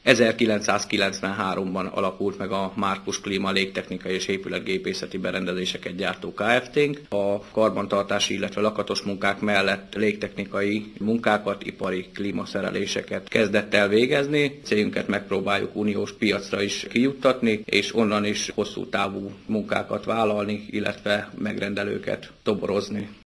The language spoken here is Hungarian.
1993-ban alakult meg a Márkus Klíma légtechnikai és épületgépészeti berendezéseket gyártó Kft-nk. A karbantartási, illetve lakatos munkák mellett légtechnikai munkákat, ipari klímaszereléseket kezdett el végezni. Cégünket megpróbáljuk uniós piacra is kijuttatni, és onnan is hosszú távú munkákat vállalni, illetve megrendelőket toborozni.